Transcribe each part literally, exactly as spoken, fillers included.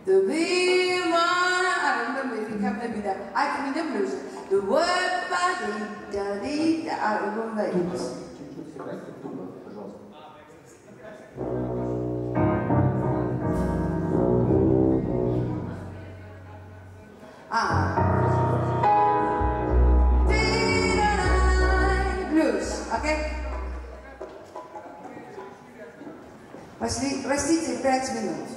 The be one, I don't remember if you can remember that. I can remember it. The word body, da dee da, I don't remember it. Ah. Blues, okay? Простите, пять минут.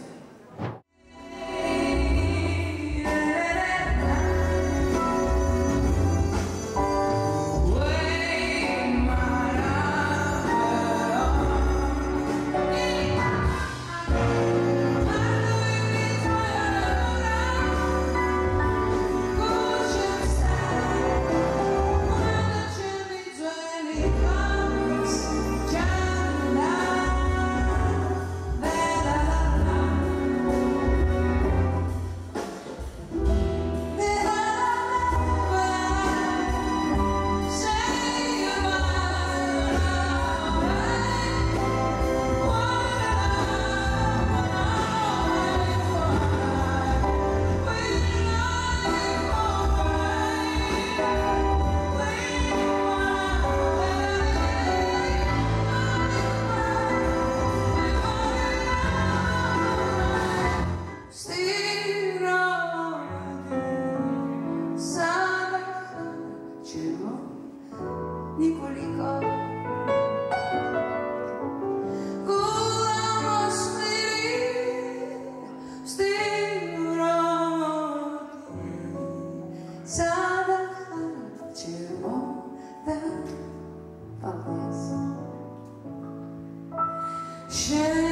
Nicolika Gulamo stiri Stiroti Sada Čemo Da Paldies